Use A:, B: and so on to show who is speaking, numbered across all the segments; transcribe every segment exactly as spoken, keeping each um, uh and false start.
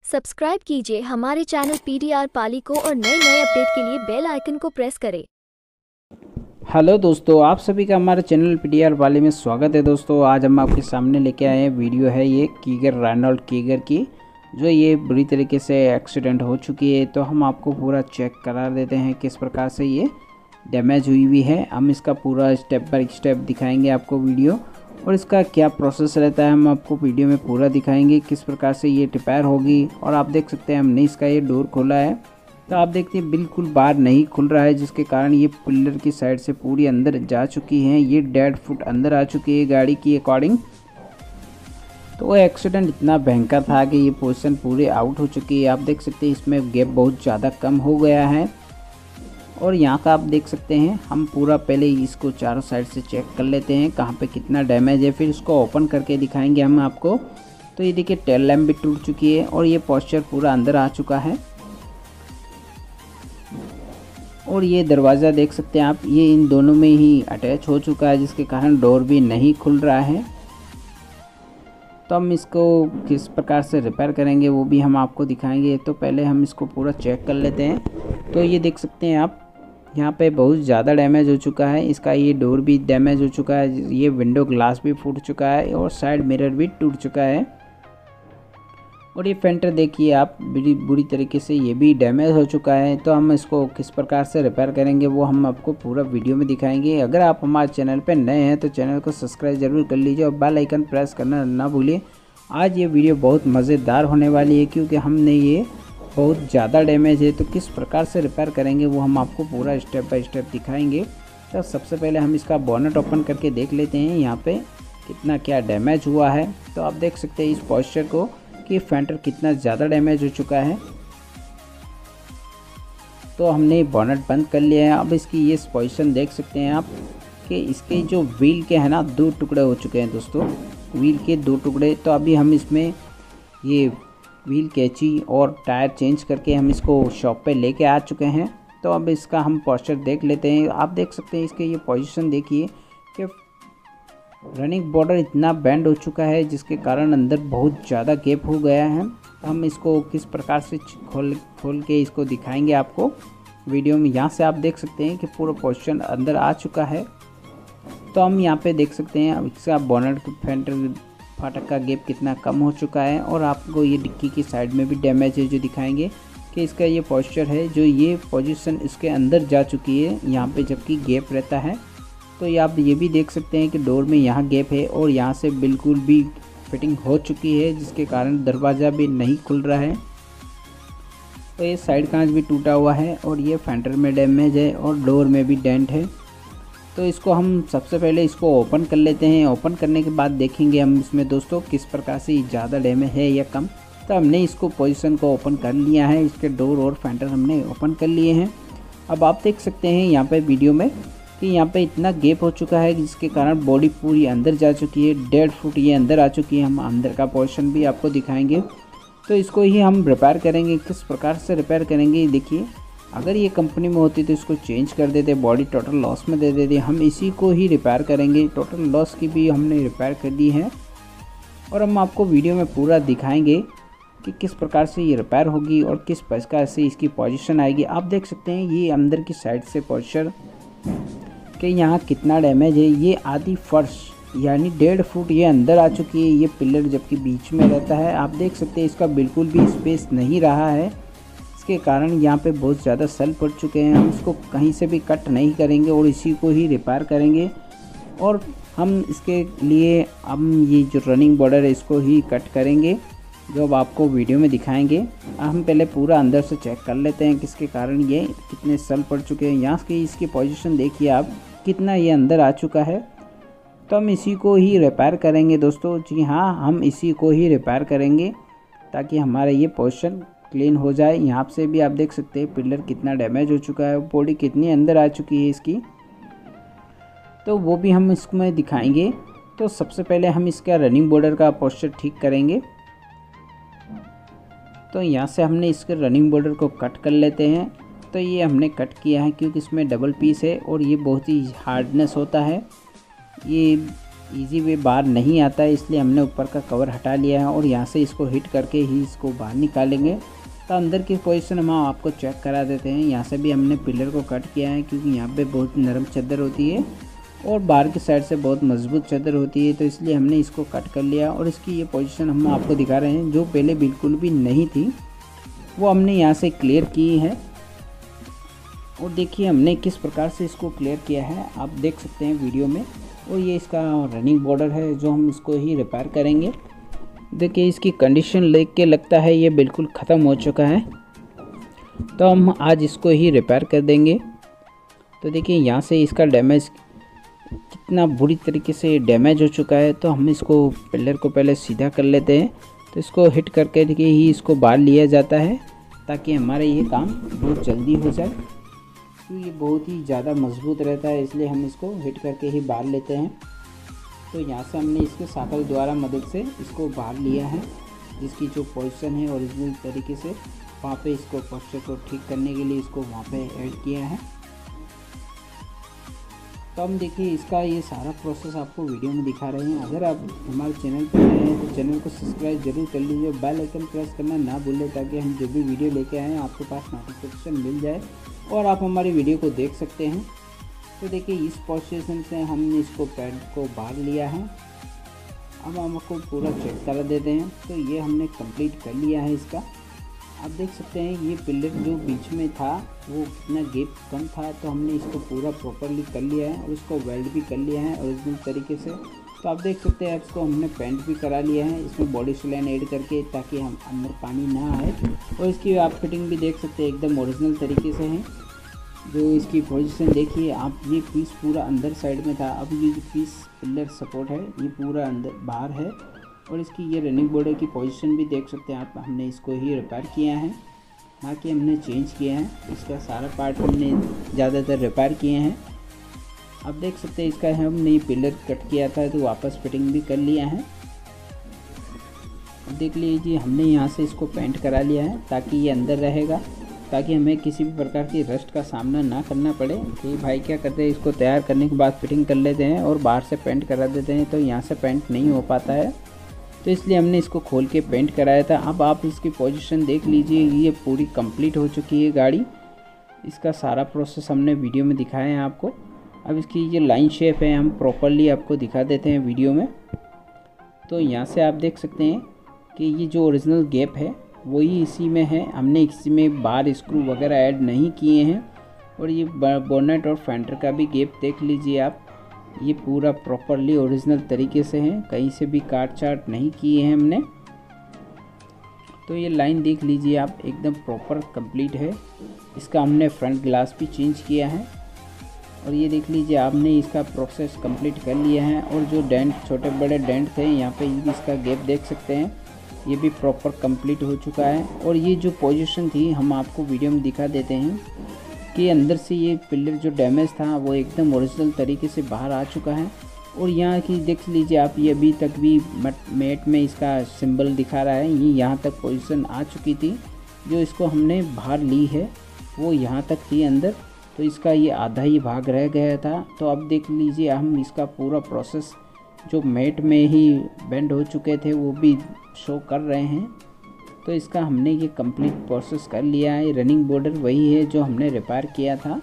A: Subscribe कीजिए हमारे channel PDR पाली को और नए नए अपडेट के लिए बेल आइकन को प्रेस करें।
B: हेलो दोस्तों, आप सभी का हमारे चैनल पीडीआर पाली में स्वागत है। दोस्तों आज हम आपके सामने लेके आए हैं वीडियो है ये कीगर रेनॉल्ट कीगर की, जो ये बुरी तरीके से एक्सीडेंट हो चुकी है। तो हम आपको पूरा चेक करा देते हैं किस प्रकार से ये डैमेज हुई हुई है। हम इसका पूरा स्टेप बाय स्टेप दिखाएंगे आपको वीडियो, और इसका क्या प्रोसेस रहता है हम आपको वीडियो में पूरा दिखाएंगे, किस प्रकार से ये रिपेयर होगी। और आप देख सकते हैं हमने इसका ये डोर खोला है, तो आप देखते हैं बिल्कुल बाहर नहीं खुल रहा है, जिसके कारण ये पिलर की साइड से पूरी अंदर जा चुकी है। ये डेढ़ फुट अंदर आ चुकी है गाड़ी की अकॉर्डिंग। तो वो एक्सीडेंट इतना भयंकर था कि ये पोजीशन पूरी आउट हो चुकी है। आप देख सकते हैं इसमें गैप बहुत ज़्यादा कम हो गया है। और यहाँ का आप देख सकते हैं, हम पूरा पहले इसको चारों साइड से चेक कर लेते हैं कहाँ पे कितना डैमेज है, फिर इसको ओपन करके दिखाएंगे हम आपको। तो ये देखिए टेल लैम्प भी टूट चुकी है और ये पॉस्चर पूरा अंदर आ चुका है। और ये दरवाज़ा देख सकते हैं आप, ये इन दोनों में ही अटैच हो चुका है, जिसके कारण डोर भी नहीं खुल रहा है। तो हम इसको किस प्रकार से रिपेयर करेंगे वो भी हम आपको दिखाएंगे। तो पहले हम इसको पूरा चेक कर लेते हैं। तो ये देख सकते हैं आप, यहाँ पे बहुत ज़्यादा डैमेज हो चुका है। इसका ये डोर भी डैमेज हो चुका है, ये विंडो ग्लास भी फूट चुका है और साइड मिरर भी टूट चुका है। और ये फेंटर देखिए आप, बुरी बुरी तरीके से ये भी डैमेज हो चुका है। तो हम इसको किस प्रकार से रिपेयर करेंगे वो हम आपको पूरा वीडियो में दिखाएंगे। अगर आप हमारे चैनल पर नए हैं तो चैनल को सब्सक्राइब जरूर कर लीजिए और बेल आइकन प्रेस करना ना भूलिए। आज ये वीडियो बहुत मज़ेदार होने वाली है, क्योंकि हमने ये बहुत ज़्यादा डैमेज है, तो किस प्रकार से रिपेयर करेंगे वो हम आपको पूरा स्टेप बाय स्टेप दिखाएंगे। तो सबसे पहले हम इसका बोनट ओपन करके देख लेते हैं यहाँ पे कितना क्या डैमेज हुआ है। तो आप देख सकते हैं इस पॉस्चर को कि फेंटर कितना ज़्यादा डैमेज हो चुका है। तो हमने बोनट बंद कर लिया है। अब इसकी ये पोजीशन देख सकते हैं आप कि इसके जो व्हील के हैं ना, दो टुकड़े हो चुके हैं दोस्तों, व्हील के दो टुकड़े। तो अभी हम इसमें ये व्हील कैची और टायर चेंज करके हम इसको शॉप पे लेके आ चुके हैं। तो अब इसका हम पोस्चर देख लेते हैं। आप देख सकते हैं इसके ये पोजीशन देखिए कि रनिंग बॉर्डर इतना बेंड हो चुका है, जिसके कारण अंदर बहुत ज़्यादा गैप हो गया है। तो हम इसको किस प्रकार से खोल खोल के इसको दिखाएंगे आपको वीडियो में। यहाँ से आप देख सकते हैं कि पूरा पोजीशन अंदर आ चुका है। तो हम यहाँ पे देख सकते हैं इसका बोनट फेंटर फाटक का गैप कितना कम हो चुका है। और आपको ये डिक्की की साइड में भी डैमेज है, जो दिखाएंगे कि इसका ये पॉस्चर है, जो ये पोजीशन इसके अंदर जा चुकी है यहाँ पे, जबकि गैप रहता है। तो ये आप ये भी देख सकते हैं कि डोर में यहाँ गैप है और यहाँ से बिल्कुल भी फिटिंग हो चुकी है, जिसके कारण दरवाज़ा भी नहीं खुल रहा है। तो ये साइड कांच भी टूटा हुआ है और ये फेंटर में डैमेज है और डोर में भी डेंट है। तो इसको हम सबसे पहले इसको ओपन कर लेते हैं। ओपन करने के बाद देखेंगे हम इसमें दोस्तों किस प्रकार से ज़्यादा डैमेज है या कम। तो हमने इसको पोजीशन को ओपन कर लिया है, इसके डोर और फेंटर हमने ओपन कर लिए हैं। अब आप देख सकते हैं यहाँ पे वीडियो में कि यहाँ पे इतना गैप हो चुका है, जिसके कारण बॉडी पूरी अंदर जा चुकी है। डेढ़ फुट ये अंदर आ चुकी है। हम अंदर का पोर्शन भी आपको दिखाएंगे। तो इसको ही हम रिपेयर करेंगे। किस प्रकार से रिपेयर करेंगे देखिए, अगर ये कंपनी में होती तो इसको चेंज कर देते, बॉडी टोटल लॉस में दे देते। हम इसी को ही रिपेयर करेंगे। टोटल लॉस की भी हमने रिपेयर कर दी है और हम आपको वीडियो में पूरा दिखाएंगे कि किस प्रकार से ये रिपेयर होगी और किस प्रकार से इसकी पोजीशन आएगी। आप देख सकते हैं ये अंदर की साइड से पोस्चर कि यहाँ कितना डैमेज है। ये आधी फर्श यानी डेढ़ फुट ये अंदर आ चुकी है, ये पिलर जबकि बीच में रहता है। आप देख सकते हैं इसका बिल्कुल भी स्पेस नहीं रहा है, के कारण यहाँ पे बहुत ज़्यादा सल पड़ चुके हैं। हम इसको कहीं से भी कट नहीं करेंगे और इसी को ही रिपेयर करेंगे। और हम इसके लिए हम ये जो रनिंग बॉर्डर है इसको ही कट करेंगे, जो अब आपको वीडियो में दिखाएंगे। हम पहले पूरा अंदर से चेक कर लेते हैं किसके कारण ये कितने सल पड़ चुके हैं। यहाँ की इसकी पोजीशन देखिए आप, कितना ये अंदर आ चुका है। तो हम इसी को ही रिपेयर करेंगे दोस्तों। जी हाँ, हम इसी को ही रिपेयर करेंगे ताकि हमारा ये पोजीशन क्लीन हो जाए। यहाँ से भी आप देख सकते हैं पिलर कितना डैमेज हो चुका है, बॉडी कितनी अंदर आ चुकी है इसकी। तो वो भी हम इसमें दिखाएंगे। तो सबसे पहले हम इसका रनिंग बॉर्डर का पोस्चर ठीक करेंगे। तो यहाँ से हमने इसके रनिंग बॉर्डर को कट कर लेते हैं। तो ये हमने कट किया है क्योंकि इसमें डबल पीस है और ये बहुत ही हार्डनेस होता है। ये इजी वे बाहर नहीं आता है, इसलिए हमने ऊपर का कवर हटा लिया है और यहाँ से इसको हिट करके ही इसको बाहर निकालेंगे। तो अंदर की पोजीशन हम आपको चेक करा देते हैं। यहाँ से भी हमने पिलर को कट किया है क्योंकि यहाँ पे बहुत नरम चादर होती है और बाहर की साइड से बहुत मजबूत चादर होती है, तो इसलिए हमने इसको कट कर लिया। और इसकी ये पोजीशन हम आपको दिखा रहे हैं, जो पहले बिल्कुल भी नहीं थी वो हमने यहाँ से क्लियर की है। और देखिए हमने किस प्रकार से इसको क्लियर किया है, आप देख सकते हैं वीडियो में। और ये इसका रनिंग बॉर्डर है जो हम इसको ही रिपेयर करेंगे। देखिए इसकी कंडीशन देख के लगता है ये बिल्कुल ख़त्म हो चुका है, तो हम आज इसको ही रिपेयर कर देंगे। तो देखिए यहाँ से इसका डैमेज कितना बुरी तरीके से डैमेज हो चुका है, तो हम इसको पिलर को पहले सीधा कर लेते हैं। तो इसको हिट करके देखिए ही इसको बाहर लिया जाता है ताकि हमारा ये काम बहुत जल्दी हो जाए, क्योंकि ये बहुत ही ज़्यादा मजबूत रहता है, इसलिए हम इसको हिट करके ही बाहर लेते हैं। तो यहाँ से हमने इसके साकल द्वारा मदद से इसको बाहर लिया है, जिसकी जो पोजीशन है ओरिजिनल तरीके से वहाँ पे इसको पोस्चर को ठीक करने के लिए इसको वहाँ पे ऐड किया है। तो हम देखिए इसका ये सारा प्रोसेस आपको वीडियो में दिखा रहे हैं। अगर आप हमारे चैनल पर नए हैं तो चैनल को सब्सक्राइब जरूर कर लीजिए, बेल आइकन प्रेस करना ना भूलें ताकि हम जो भी वीडियो लेके आएँ आपके पास नोटिफिकेशन मिल जाए और आप हमारी वीडियो को देख सकते हैं। तो देखिए इस पोजीशन से हमने इसको पैड को बाहर लिया है। अब हम आपको पूरा चेक करा देते हैं। तो ये हमने कंप्लीट कर लिया है इसका। आप देख सकते हैं ये पिलर जो बीच में था वो कितना गैप कम था, तो हमने इसको पूरा प्रॉपरली कर लिया है और इसको वेल्ड भी कर लिया है ओरिजिनल तरीके से। तो आप देख सकते हैं इसको हमने पेंट भी करा लिया है इसमें बॉडी सिलाइन ऐड करके, ताकि हम अंदर पानी ना आए। और इसकी आप फिटिंग भी देख सकते हैं एकदम ओरिजिनल तरीके से है। जो इसकी पोजीशन देखिए आप, ये पीस पूरा अंदर साइड में था, अब ये जो पीस पिलर सपोर्ट है ये पूरा अंदर बाहर है। और इसकी ये रनिंग बॉर्डर की पोजीशन भी देख सकते हैं आप, हमने इसको ही रिपेयर किया है, ना कि हमने चेंज किया है। इसका सारा पार्ट हमने ज़्यादातर रिपेयर किए हैं। आप देख सकते हैं इसका हमने पिलर कट किया था तो वापस फिटिंग भी कर लिया है। अब देख लीजिए हमने यहाँ से इसको पेंट करा लिया है ताकि ये अंदर रहेगा, ताकि हमें किसी भी प्रकार की रस्ट का सामना ना करना पड़े। कि भाई क्या करते हैं इसको तैयार करने के बाद फिटिंग कर लेते हैं और बाहर से पेंट करा देते हैं, तो यहाँ से पेंट नहीं हो पाता है, तो इसलिए हमने इसको खोल के पेंट कराया था। अब आप इसकी पोजीशन देख लीजिए, ये पूरी कंप्लीट हो चुकी है गाड़ी। इसका सारा प्रोसेस हमने वीडियो में दिखाया है आपको। अब इसकी ये लाइन शेप है हम प्रॉपरली आपको दिखा देते हैं वीडियो में। तो यहाँ से आप देख सकते हैं कि ये जो ओरिजिनल गैप है वही इसी में है, हमने इसी में बार स्क्रू वगैरह ऐड नहीं किए हैं। और ये बोनेट और फेंडर का भी गैप देख लीजिए आप, ये पूरा प्रॉपरली ओरिजिनल तरीके से है, कहीं से भी काट चाट नहीं किए हैं हमने। तो ये लाइन देख लीजिए आप एकदम प्रॉपर कंप्लीट है। इसका हमने फ्रंट ग्लास भी चेंज किया है और ये देख लीजिए आपने इसका प्रोसेस कंप्लीट कर लिया है। और जो डेंट छोटे बड़े डेंट थे यहाँ पे भी इसका गैप देख सकते हैं, ये भी प्रॉपर कंप्लीट हो चुका है। और ये जो पोजीशन थी हम आपको वीडियो में दिखा देते हैं कि अंदर से ये पिलर जो डैमेज था वो एकदम ओरिजिनल तरीके से बाहर आ चुका है। और यहाँ की देख लीजिए आप, ये अभी तक भी मेट में इसका सिंबल दिखा रहा है, ये यहाँ तक पोजीशन आ चुकी थी। जो इसको हमने बाहर ली है वो यहाँ तक थी अंदर, तो इसका ये आधा ही भाग रह गया था। तो अब देख लीजिए हम इसका पूरा प्रोसेस जो मेट में ही बेंड हो चुके थे वो भी शो कर रहे हैं। तो इसका हमने ये कंप्लीट प्रोसेस कर लिया है। रनिंग बॉर्डर वही है जो हमने रिपेयर किया था।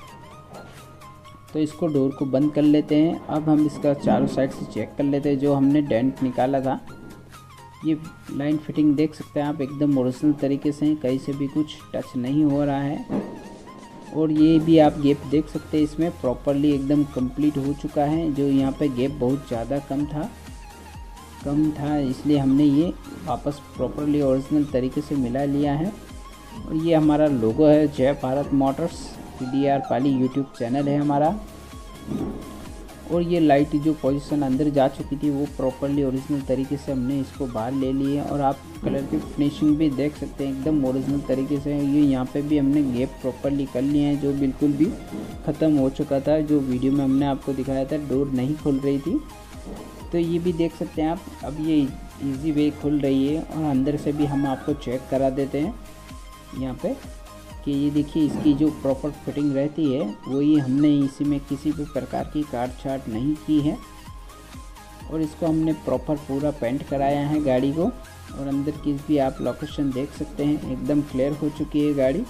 B: तो इसको डोर को बंद कर लेते हैं। अब हम इसका चारों साइड से चेक कर लेते हैं जो हमने डेंट निकाला था। ये लाइन फिटिंग देख सकते हैं आप एकदम ओरिजिनल तरीके से, कहीं से भी कुछ टच नहीं हो रहा है। और ये भी आप गैप देख सकते हैं, इसमें प्रॉपरली एकदम कंप्लीट हो चुका है। जो यहाँ पे गैप बहुत ज़्यादा कम था कम था इसलिए हमने ये वापस प्रॉपरली ओरिजिनल तरीके से मिला लिया है। और ये हमारा लोगो है, Jai Bharat Motors PDR Pali YouTube channel है हमारा। और ये लाइट जो पोजीशन अंदर जा चुकी थी वो प्रॉपरली ओरिजिनल तरीके से हमने इसको बाहर ले ली है। और आप कलर की फिनिशिंग भी देख सकते हैं एकदम ओरिजिनल तरीके से। ये यहाँ पे भी हमने गैप प्रॉपरली कर लिए हैं जो बिल्कुल भी ख़त्म हो चुका था, जो वीडियो में हमने आपको दिखाया था डोर नहीं खुल रही थी। तो ये भी देख सकते हैं आप, अब ये इजी वे खुल रही है। और अंदर से भी हम आपको चेक करा देते हैं यहाँ पे कि ये देखिए इसकी जो प्रॉपर फिटिंग रहती है वही हमने इसी में किसी भी प्रकार की काट छाट नहीं की है। और इसको हमने प्रॉपर पूरा पेंट कराया है गाड़ी को। और अंदर की भी आप लोकेशन देख सकते हैं, एकदम क्लियर हो चुकी है गाड़ी।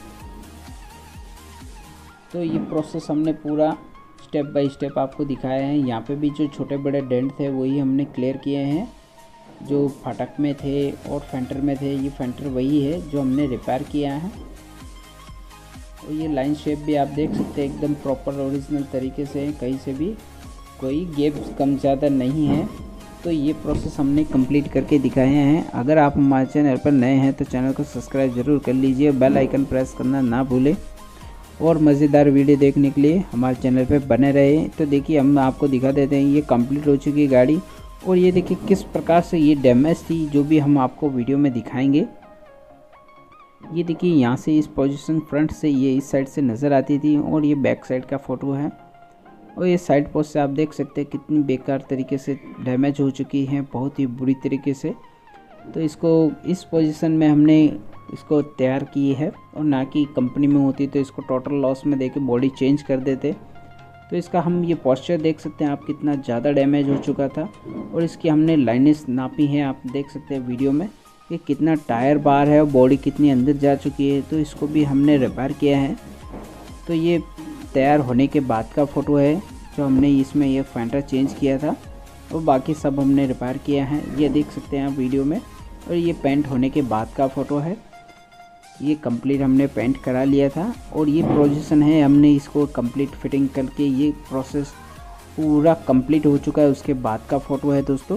B: तो ये प्रोसेस हमने पूरा स्टेप बाय स्टेप आपको दिखाया है। यहाँ पे भी जो छोटे बड़े डेंट थे वही हमने क्लियर किए हैं, जो फाटक में थे और फेंटर में थे। ये फेंटर वही है जो हमने रिपेयर किया है। और ये लाइन शेप भी आप देख सकते हैं, एकदम प्रॉपर ओरिजिनल तरीके से, कहीं से भी कोई गैप कम ज़्यादा नहीं है। तो ये प्रोसेस हमने कंप्लीट करके दिखाए हैं। अगर आप हमारे चैनल पर नए हैं तो चैनल को सब्सक्राइब ज़रूर कर लीजिए, बेल आइकन प्रेस करना ना भूलें। और मज़ेदार वीडियो देखने के लिए हमारे चैनल पर बने रहे। तो देखिए हम आपको दिखा देते हैं, ये कंप्लीट हो चुकी है गाड़ी। और ये देखिए किस प्रकार से ये डैमेज थी, जो भी हम आपको वीडियो में दिखाएंगे। ये देखिए यहाँ से इस पोजीशन फ्रंट से ये इस साइड से नज़र आती थी, और ये बैक साइड का फ़ोटो है। और ये साइड पोस्ट से आप देख सकते हैं कितनी बेकार तरीके से डैमेज हो चुकी है, बहुत ही बुरी तरीके से। तो इसको इस पोजीशन में हमने इसको तैयार की है, और ना कि कंपनी में होती तो इसको टोटल लॉस में देके बॉडी चेंज कर देते। तो इसका हम ये पोस्चर देख सकते हैं आप, कितना ज़्यादा डैमेज हो चुका था। और इसकी हमने लाइनेस नापी है, आप देख सकते हैं वीडियो में कि कितना टायर बाहर है और बॉडी कितनी अंदर जा चुकी है। तो इसको भी हमने रिपेयर किया है। तो ये तैयार होने के बाद का फ़ोटो है, जो हमने इसमें ये फेंटर चेंज किया था, और बाकी सब हमने रिपेयर किया है, ये देख सकते हैं आप वीडियो में। और ये पेंट होने के बाद का फ़ोटो है, ये कंप्लीट हमने पेंट करा लिया था। और ये पोजीशन है, हमने इसको कंप्लीट फिटिंग करके ये प्रोसेस पूरा कंप्लीट हो चुका है, उसके बाद का फ़ोटो है दोस्तों।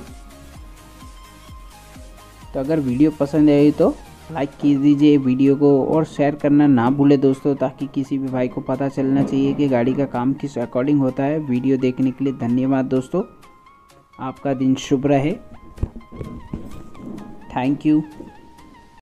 B: तो अगर वीडियो पसंद आई तो लाइक कीजिए वीडियो को, और शेयर करना ना भूले दोस्तों, ताकि किसी भी भाई को पता चलना चाहिए कि गाड़ी का काम किस अकॉर्डिंग होता है। वीडियो देखने के लिए धन्यवाद दोस्तों, आपका दिन शुभ रहे। Thank you.